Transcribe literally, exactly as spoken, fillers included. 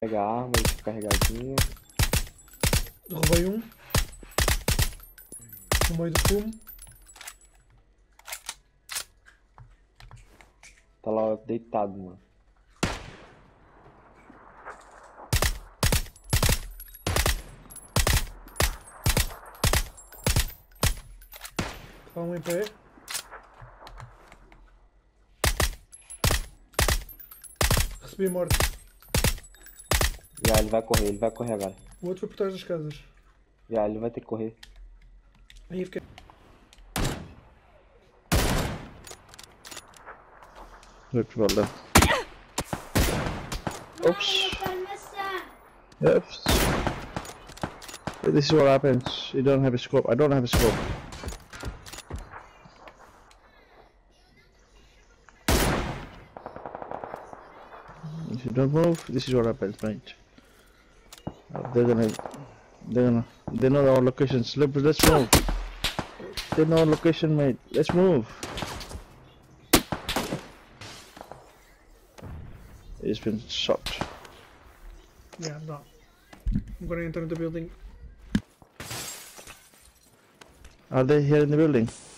pegar a arma, deixa carregadinha. Derrubei um. No meio do fumo. Tá lá deitado, mano. Tá um em pé. Recebi morte. Já, ele vai correr, ele vai correr agora. O outro foi por trás das casas. Já, ele vai ter que correr. Aí fiquei. Look for them. Oops. Oops. This is what happens. You don't have a scope. I don't have a scope. If you don't move, this is what happens, mate. Uh, they're gonna, they're gonna, they know our locations. Let's, let's move. They know our location, mate. Let's move. He's been shot. Yeah, no. I'm gonna enter the building. Are they here in the building?